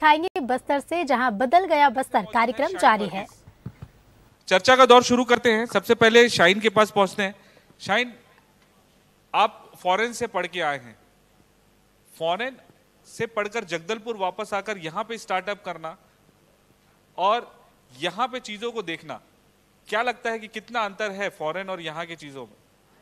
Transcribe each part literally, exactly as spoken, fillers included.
दिखाएंगे बस्तर से, जहां बदल गया बस्तर कार्यक्रम जारी है। चर्चा का दौर शुरू करते हैं। सबसे पहले शाहीन के पास पहुंचते हैं। शाहीन, आप फॉरेन से पढ़ के आए हैं, फॉरेन से पढ़कर जगदलपुर वापस आकर यहां पे स्टार्टअप करना और यहां पे चीजों को देखना, क्या लगता है कि कितना अंतर है फॉरेन और यहां की चीजों में?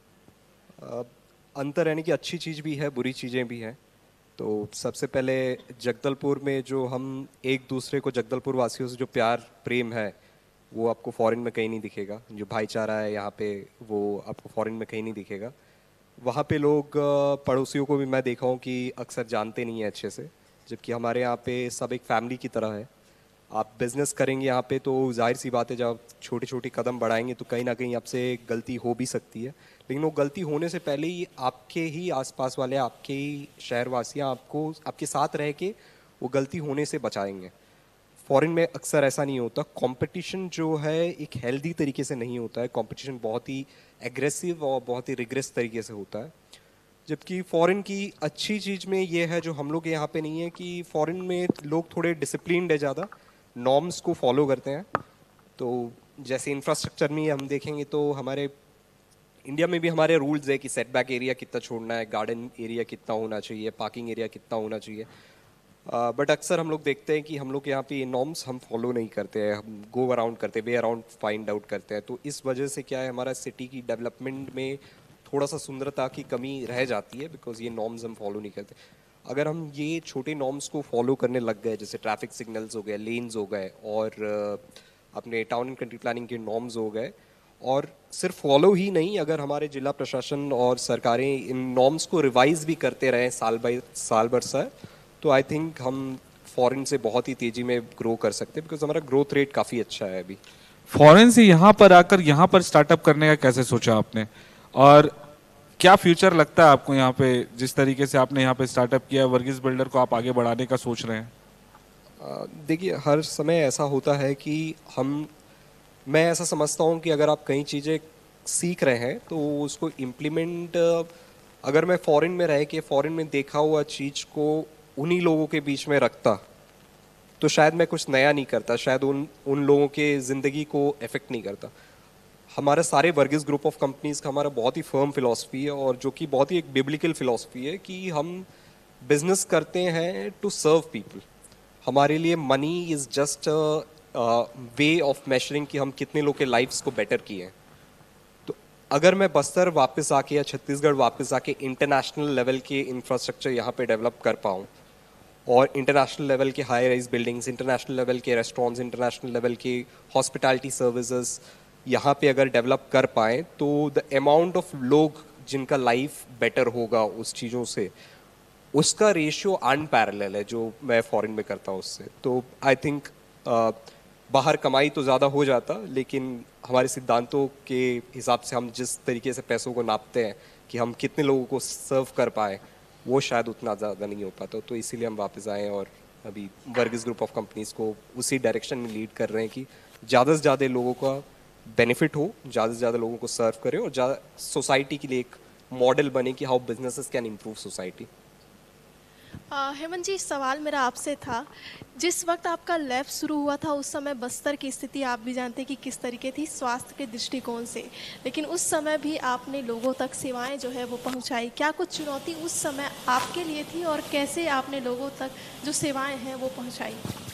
uh, अंतर यानी कि अच्छी चीज भी है, बुरी चीजें भी हैं। तो सबसे पहले जगदलपुर में जो हम एक दूसरे को, जगदलपुर वासियों से जो प्यार प्रेम है, वो आपको फॉरेन में कहीं नहीं दिखेगा। जो भाईचारा है यहाँ पे, वो आपको फॉरेन में कहीं नहीं दिखेगा। वहाँ पे लोग, पड़ोसियों को भी मैं देखा हूँ कि अक्सर जानते नहीं हैं अच्छे से, जबकि हमारे यहाँ पे सब एक फैमिली की तरह है। आप बिजनेस करेंगे यहाँ पे तो जाहिर सी बात है, जब छोटे छोटे कदम बढ़ाएंगे तो कहीं ना कहीं आपसे गलती हो भी सकती है, लेकिन वो गलती होने से पहले ही आपके ही आसपास वाले, आपके ही शहरवासियाँ आपको आपके साथ रह के वो गलती होने से बचाएंगे। फॉरेन में अक्सर ऐसा नहीं होता। कंपटीशन जो है एक हेल्दी तरीके से नहीं होता है, कंपटीशन बहुत ही एग्रेसिव और बहुत ही रिग्रेस तरीके से होता है। जबकि फॉरेन की अच्छी चीज़ में ये है जो हम लोग यहाँ पे नहीं है, कि फॉरेन में लोग थोड़े डिसिप्लिन्ड है, ज़्यादा नॉर्म्स को फॉलो करते हैं। तो जैसे इंफ्रास्ट्रक्चर में हम देखेंगे तो हमारे इंडिया में भी हमारे रूल्स है कि सेटबैक एरिया कितना छोड़ना है, गार्डन एरिया कितना होना चाहिए, पार्किंग एरिया कितना होना चाहिए। बट uh, अक्सर हम लोग देखते हैं कि हम लोग यहाँ पे नॉर्म्स हम फॉलो नहीं करते हैं, हम गो अराउंड करते हैं, वे अराउंड फाइंड आउट करते हैं। तो इस वजह से क्या है, हमारा सिटी की डेवलपमेंट में थोड़ा सा सुंदरता की कमी रह जाती है, बिकॉज ये नॉर्म्स हम फॉलो नहीं करते। अगर हम ये छोटे नॉर्म्स को फॉलो करने लग गए, जैसे ट्रैफिक सिग्नल्स हो गए, लेन्स हो गए, और uh, अपने टाउन एंड कंट्री प्लानिंग के नॉर्म्स हो गए, और सिर्फ फॉलो ही नहीं, अगर हमारे जिला प्रशासन और सरकारें इन नॉर्म्स को रिवाइज भी करते रहें साल बाई साल बरसा, तो आई थिंक हम फॉरेन से बहुत ही तेजी में ग्रो कर सकते हैं, बिकॉज हमारा ग्रोथ रेट काफ़ी अच्छा है अभी। फॉरेन से यहाँ पर आकर यहाँ पर स्टार्टअप करने का कैसे सोचा आपने, और क्या फ्यूचर लगता है आपको यहाँ पे, जिस तरीके से आपने यहाँ पे स्टार्टअप किया है, वर्गीस बिल्डर को आप आगे बढ़ाने का सोच रहे हैं? देखिए, हर समय ऐसा होता है कि हम, मैं ऐसा समझता हूँ कि अगर आप कई चीज़ें सीख रहे हैं तो उसको इम्प्लीमेंट, अगर मैं फॉरेन में रह के फॉरेन में देखा हुआ चीज़ को उन्हीं लोगों के बीच में रखता तो शायद मैं कुछ नया नहीं करता, शायद उन उन लोगों के ज़िंदगी को इफेक्ट नहीं करता। हमारे सारे वर्गीस ग्रुप ऑफ कंपनीज का हमारा बहुत ही फर्म फिलॉसफी है, और जो कि बहुत ही एक बिब्लिकल फिलॉसफी है, कि हम बिजनेस करते हैं टू सर्व पीपल। हमारे लिए money is just way of measuring कि हम कितने लोग के लाइफ्स को बेटर किए हैं। तो अगर मैं बस्तर वापस आके या छत्तीसगढ़ वापस आके इंटरनेशनल लेवल के इंफ्रास्ट्रक्चर यहाँ पे डेवलप कर पाऊँ, और इंटरनेशनल लेवल के high rise buildings, international level के रेस्टोरेंट्स, इंटरनेशनल लेवल के हॉस्पिटैलिटी सर्विसेज यहाँ पे अगर डेवलप कर पाएँ, तो द अमाउंट ऑफ लोग जिनका लाइफ बेटर होगा उस चीज़ों से, उसका रेशियो अनपैरेलल है जो मैं फॉरेन में करता हूँ उससे। तो आई थिंक बाहर कमाई तो ज़्यादा हो जाता, लेकिन हमारे सिद्धांतों के हिसाब से हम जिस तरीके से पैसों को नापते हैं कि हम कितने लोगों को सर्व कर पाए, वो शायद उतना ज़्यादा नहीं हो पाता। तो इसीलिए हम वापस आए और अभी वर्गीस ग्रुप ऑफ कंपनीज़ को उसी डायरेक्शन में लीड कर रहे हैं कि ज़्यादा से ज़्यादा लोगों का बेनिफिट हो, ज़्यादा से ज़्यादा लोगों को सर्व करें, और ज़्यादा सोसाइटी के लिए एक मॉडल बने कि how businesses can improve society. Hemant ji, सवाल मेरा आपसे था, जिस वक्त आपका लैब शुरू हुआ था उस समय बस्तर की स्थिति आप भी जानते हैं कि किस तरीके थी स्वास्थ्य के दृष्टिकोण से, लेकिन उस समय भी आपने लोगों तक सेवाएं जो है वो पहुंचाई। क्या कुछ चुनौती उस समय आपके लिए थी, और कैसे आपने लोगों तक जो सेवाएं हैं वो पहुंचाई?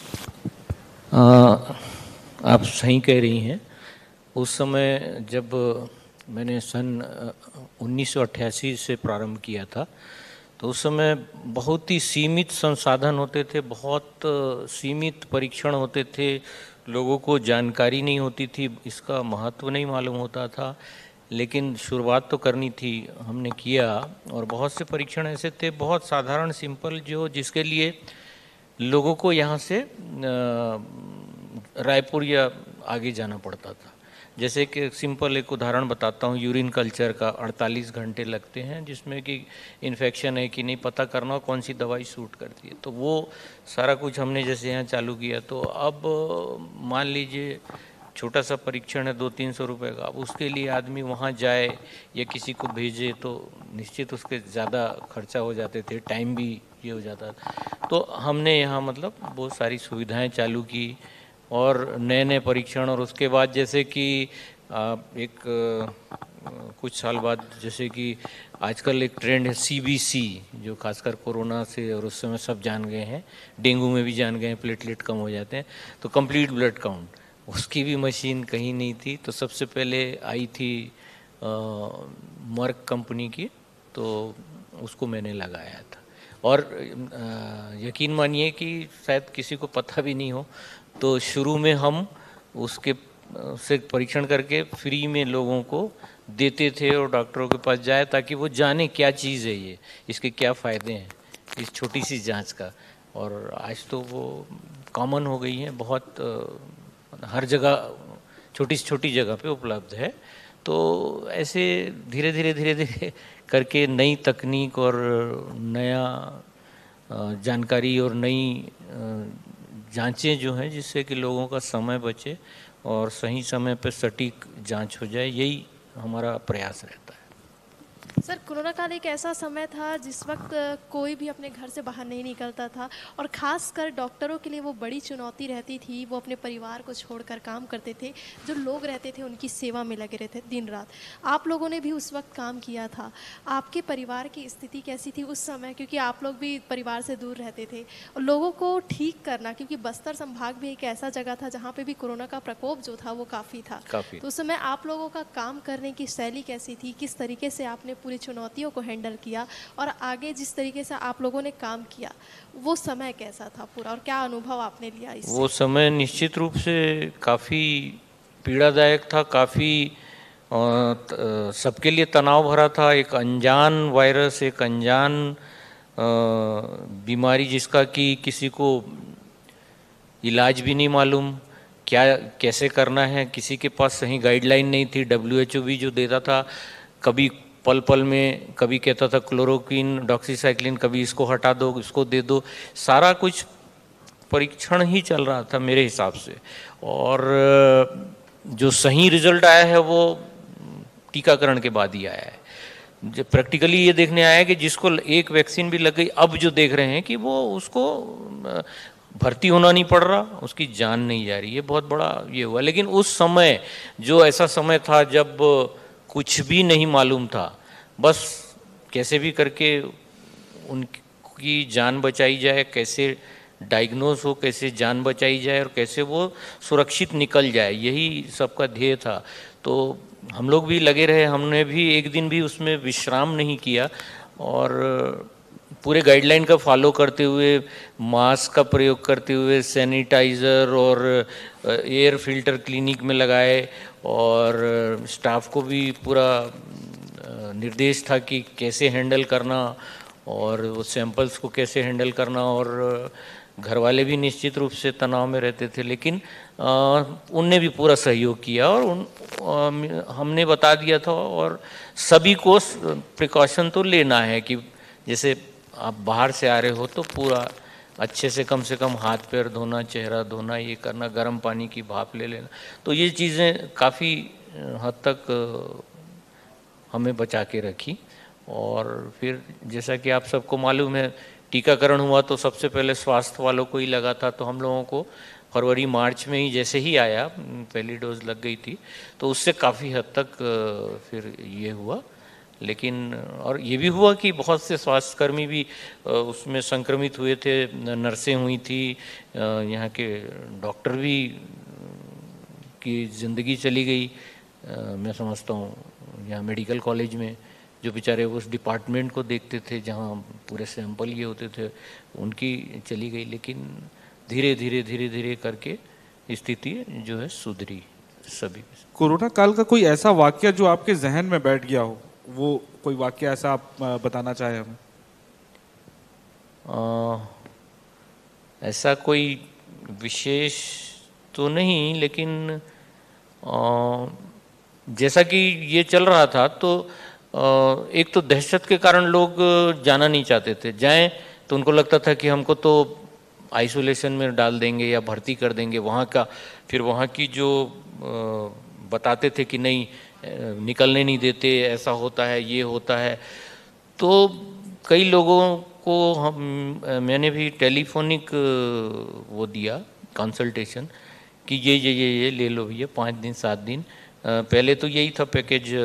आप सही कह रही हैं। उस समय जब मैंने सन उन्नीस सौ अट्ठासी से प्रारंभ किया था, तो उस समय बहुत ही सीमित संसाधन होते थे, बहुत सीमित परीक्षण होते थे, लोगों को जानकारी नहीं होती थी, इसका महत्व नहीं मालूम होता था, लेकिन शुरुआत तो करनी थी, हमने किया। और बहुत से परीक्षण ऐसे थे, बहुत साधारण सिंपल, जो जिसके लिए लोगों को यहाँ से रायपुर या आगे जाना पड़ता था। जैसे कि सिंपल एक उदाहरण बताता हूँ, यूरिन कल्चर का अड़तालीस घंटे लगते हैं, जिसमें कि इन्फेक्शन है कि नहीं पता करना, कौन सी दवाई सूट करती है। तो वो सारा कुछ हमने जैसे यहाँ चालू किया। तो अब मान लीजिए छोटा सा परीक्षण है दो तीन सौ रुपये का, अब उसके लिए आदमी वहाँ जाए या किसी को भेजे तो निश्चित उसके ज़्यादा खर्चा हो जाते थे, टाइम भी ये हो जाता था। तो हमने यहाँ मतलब बहुत सारी सुविधाएं चालू की और नए नए परीक्षण, और उसके बाद जैसे कि एक कुछ साल बाद जैसे कि आजकल एक ट्रेंड है सी बी सी, जो खासकर कोरोना से और उस समय सब जान गए हैं, डेंगू में भी जान गए हैं, प्लेटलेट कम हो जाते हैं, तो कंप्लीट ब्लड काउंट, उसकी भी मशीन कहीं नहीं थी। तो सबसे पहले आई थी मर्क कंपनी की, तो उसको मैंने लगाया था। और आ, यकीन मानिए कि शायद किसी को पता भी नहीं हो, तो शुरू में हम उसके से परीक्षण करके फ्री में लोगों को देते थे और डॉक्टरों के पास जाए ताकि वो जाने क्या चीज़ है ये, इसके क्या फ़ायदे हैं इस छोटी सी जांच का। और आज तो वो कॉमन हो गई है, बहुत हर जगह छोटी से छोटी जगह पे उपलब्ध है। तो ऐसे धीरे धीरे धीरे धीरे करके नई तकनीक और नया जानकारी और नई जांचें जो हैं, जिससे कि लोगों का समय बचे और सही समय पर सटीक जांच हो जाए, यही हमारा प्रयास रहता है। सर, कोरोना काल एक ऐसा समय था जिस वक्त कोई भी अपने घर से बाहर नहीं निकलता था और ख़ासकर डॉक्टरों के लिए वो बड़ी चुनौती रहती थी। वो अपने परिवार को छोड़कर काम करते थे, जो लोग रहते थे उनकी सेवा में लगे रहते दिन रात। आप लोगों ने भी उस वक्त काम किया था। आपके परिवार की स्थिति कैसी थी उस समय, क्योंकि आप लोग भी परिवार से दूर रहते थे, और लोगों को ठीक करना, क्योंकि बस्तर संभाग भी एक ऐसा जगह था जहाँ पर भी कोरोना का प्रकोप जो था वो काफ़ी था। काफ़ी। तो उस समय आप लोगों का काम करने की शैली कैसी थी, किस तरीके से आपने पूरी चुनौतियों को हैंडल किया, और आगे जिस तरीके से आप लोगों ने काम किया वो समय कैसा था पूरा, और क्या अनुभव आपने लिया इससे? वो समय निश्चित रूप से काफ़ी पीड़ादायक था, काफ़ी सबके लिए तनाव भरा था। एक अनजान वायरस, एक अनजान बीमारी जिसका कि किसी को इलाज भी नहीं मालूम, क्या कैसे करना है, किसी के पास सही गाइडलाइन नहीं थी। डब्ल्यू एच ओ भी जो देता था, कभी पल पल में कभी कहता था क्लोरोक्विन, डॉक्सीसाइक्लिन, कभी इसको हटा दो, इसको दे दो, सारा कुछ परीक्षण ही चल रहा था मेरे हिसाब से। और जो सही रिजल्ट आया है वो टीकाकरण के बाद ही आया है। जब प्रैक्टिकली ये देखने आया कि जिसको एक वैक्सीन भी लग गई, अब जो देख रहे हैं कि वो उसको भर्ती होना नहीं पड़ रहा, उसकी जान नहीं जा रही। ये बहुत बड़ा ये हुआ। लेकिन उस समय जो ऐसा समय था जब कुछ भी नहीं मालूम था, बस कैसे भी करके उनकी जान बचाई जाए, कैसे डायग्नोज हो, कैसे जान बचाई जाए और कैसे वो सुरक्षित निकल जाए, यही सबका ध्येय था। तो हम लोग भी लगे रहे, हमने भी एक दिन भी उसमें विश्राम नहीं किया और पूरे गाइडलाइन का फॉलो करते हुए, मास्क का प्रयोग करते हुए, सैनिटाइज़र और एयर फिल्टर क्लिनिक में लगाए, और स्टाफ को भी पूरा निर्देश था कि कैसे हैंडल करना और वो सैंपल्स को कैसे हैंडल करना। और घर वाले भी निश्चित रूप से तनाव में रहते थे, लेकिन उनने भी पूरा सहयोग किया और उन आ, हमने बता दिया था। और सभी को प्रिकॉशन तो लेना है कि जैसे आप बाहर से आ रहे हो तो पूरा अच्छे से कम से कम हाथ पैर धोना, चेहरा धोना, ये करना, गर्म पानी की भाप ले लेना। तो ये चीज़ें काफ़ी हद तक हमें बचा के रखी। और फिर जैसा कि आप सबको मालूम है, टीकाकरण हुआ तो सबसे पहले स्वास्थ्य वालों को ही लगा था। तो हम लोगों को फरवरी मार्च में ही जैसे ही आया, पहली डोज लग गई थी, तो उससे काफ़ी हद तक फिर ये हुआ। लेकिन और ये भी हुआ कि बहुत से स्वास्थ्यकर्मी भी उसमें संक्रमित हुए थे, नर्सें हुई थी, यहाँ के डॉक्टर भी की ज़िंदगी चली गई। मैं समझता हूँ यहाँ मेडिकल कॉलेज में जो बेचारे उस डिपार्टमेंट को देखते थे जहाँ पूरे सैंपल ये होते थे, उनकी चली गई। लेकिन धीरे धीरे धीरे धीरे करके स्थिति जो है सुधरी सभी। कोरोना काल का कोई ऐसा वाकया जो आपके जहन में बैठ गया हो, वो कोई वाकया ऐसा आप बताना चाहें हमें? आ, ऐसा कोई विशेष तो नहीं, लेकिन आ, जैसा कि ये चल रहा था तो आ, एक तो दहशत के कारण लोग जाना नहीं चाहते थे। जाएं तो उनको लगता था कि हमको तो आइसोलेशन में डाल देंगे या भर्ती कर देंगे। वहाँ का फिर वहाँ की जो आ, बताते थे कि नहीं निकलने नहीं देते, ऐसा होता है, ये होता है। तो कई लोगों को हम मैंने भी टेलीफोनिक वो दिया कंसल्टेशन कि ये ये ये ये ले लो भैया, पाँच दिन सात दिन। पहले तो यही था पैकेज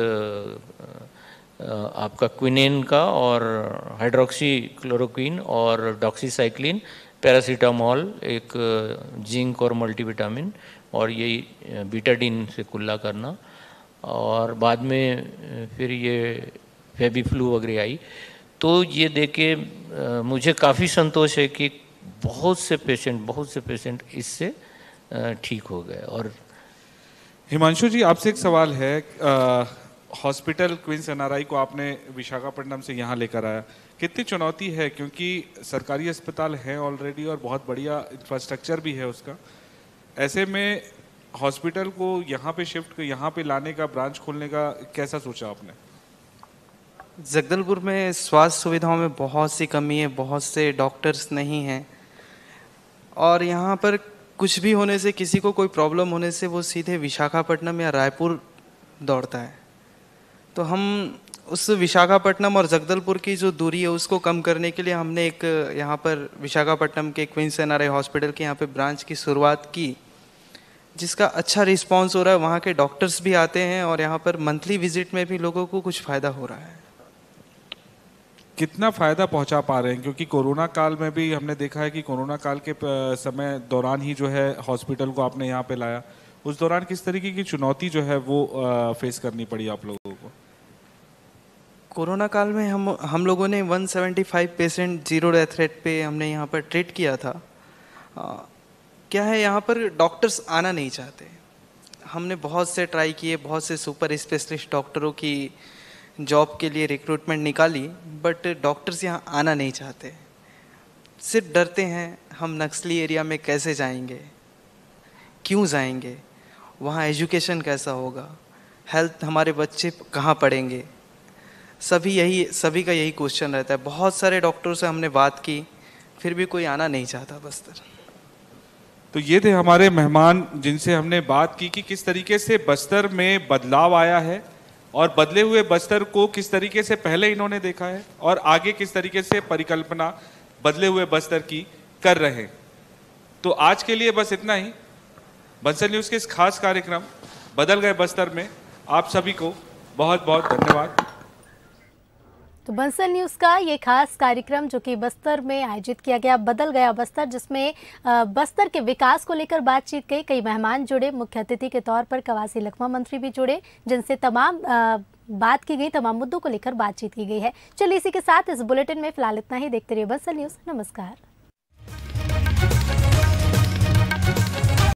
आपका क्विनेन का और हाइड्रोक्सी क्लोरोक्विन और डॉक्सीसाइक्लिन, पैरासीटामोल, एक जिंक और मल्टीविटामिन, और यही बीटाडीन से कुल्ला करना। और बाद में फिर ये फेबीफ्लू वगैरह आई। तो ये देखे मुझे काफ़ी संतोष है कि बहुत से पेशेंट बहुत से पेशेंट इससे ठीक हो गए। और हिमांशु जी, आपसे एक सवाल है। हॉस्पिटल क्वींस एनआरआई को आपने विशाखापट्टनम से यहाँ लेकर आया, कितनी चुनौती है, क्योंकि सरकारी अस्पताल है ऑलरेडी और बहुत बढ़िया इंफ्रास्ट्रक्चर भी है उसका। ऐसे में हॉस्पिटल को यहाँ पे शिफ्ट यहाँ पे लाने का, ब्रांच खोलने का कैसा सोचा आपने? जगदलपुर में स्वास्थ्य सुविधाओं में बहुत सी कमी है, बहुत से डॉक्टर्स नहीं हैं, और यहाँ पर कुछ भी होने से, किसी को कोई प्रॉब्लम होने से वो सीधे विशाखापट्टनम या रायपुर दौड़ता है। तो हम उस विशाखापट्टनम और जगदलपुर की जो दूरी है उसको कम करने के लिए हमने एक यहाँ पर विशाखापट्टनम के क्वींस एनआरआई हॉस्पिटल के यहाँ पे ब्रांच की शुरुआत की, जिसका अच्छा रिस्पांस हो रहा है। वहाँ के डॉक्टर्स भी आते हैं और यहाँ पर मंथली विजिट में भी लोगों को कुछ फ़ायदा हो रहा है। कितना फ़ायदा पहुंचा पा रहे हैं? क्योंकि कोरोना काल में भी हमने देखा है कि कोरोना काल के समय दौरान ही जो है हॉस्पिटल को आपने यहाँ पे लाया, उस दौरान किस तरीके की चुनौती जो है वो फेस करनी पड़ी आप लोगों को? कोरोना काल में हम हम लोगों ने एक सौ पचहत्तर पेशेंट जीरो डेथ रेट पे हमने यहाँ पर ट्रीट किया था। आ, क्या है, यहाँ पर डॉक्टर्स आना नहीं चाहते। हमने बहुत से ट्राई किए, बहुत से सुपर स्पेशलिस्ट डॉक्टरों की जॉब के लिए रिक्रूटमेंट निकाली, बट डॉक्टर्स यहाँ आना नहीं चाहते। सिर्फ डरते हैं, हम नक्सली एरिया में कैसे जाएंगे, क्यों जाएंगे, वहाँ एजुकेशन कैसा होगा, हेल्थ, हमारे बच्चे कहाँ पढ़ेंगे। सभी यही सभी का यही क्वेश्चन रहता है। बहुत सारे डॉक्टरों से हमने बात की, फिर भी कोई आना नहीं चाहता बस्तर। तो ये थे हमारे मेहमान जिनसे हमने बात की कि किस तरीके से बस्तर में बदलाव आया है और बदले हुए बस्तर को किस तरीके से पहले इन्होंने देखा है और आगे किस तरीके से परिकल्पना बदले हुए बस्तर की कर रहे हैं। तो आज के लिए बस इतना ही। बंसल न्यूज़ के इस खास कार्यक्रम बदल गए बस्तर में आप सभी को बहुत बहुत धन्यवाद। तो बंसल न्यूज़ का ये खास कार्यक्रम जो कि बस्तर में आयोजित किया गया, बदल गया बस्तर, जिसमें बस्तर के विकास को लेकर बातचीत की। कई मेहमान जुड़े, मुख्य अतिथि के तौर पर कवासी लखमा मंत्री भी जुड़े, जिनसे तमाम बात की गई, तमाम मुद्दों को लेकर बातचीत की गई है। चलिए इसी के साथ इस बुलेटिन में फिलहाल इतना ही। देखते रहिए बंसल न्यूज़। नमस्कार।